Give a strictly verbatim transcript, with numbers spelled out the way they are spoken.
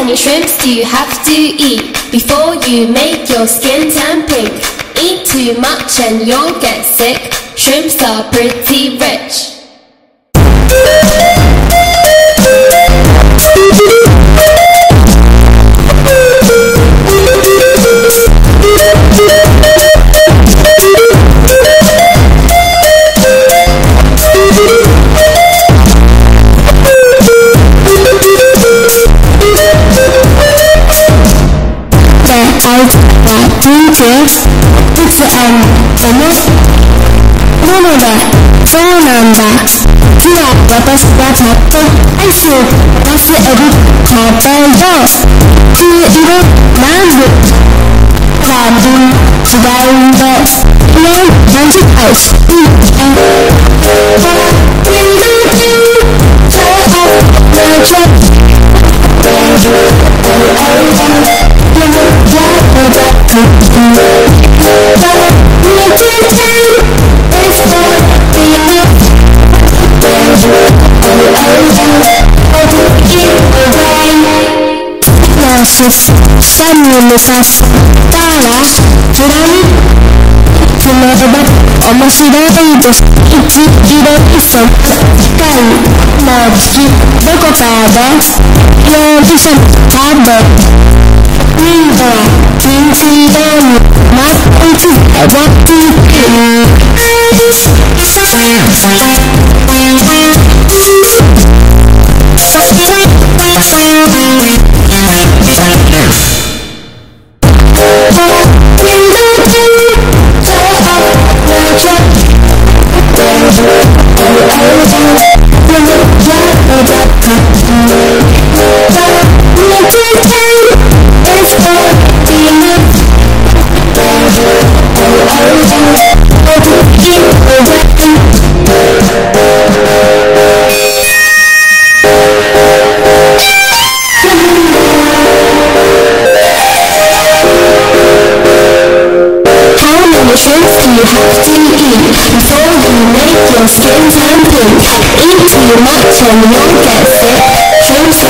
many shrimps do you have to eat before you make your skin turn pink? Eat too much and you'll get sick. Shrimps are pretty rich. It's um, almost なので、そうなんだ。じゃあ私がちょっとアイスを出すエビ食べよう。黄色なんで多分違うんです。いや、なんでアイスいいえ。Some昔からフラミンゴの面白いです。一色一層近いの月どこかで容疑者食べリンゴは禁止だにまっいつ描きSkin turn pink. Eat too much and you'll get sick. Shrimps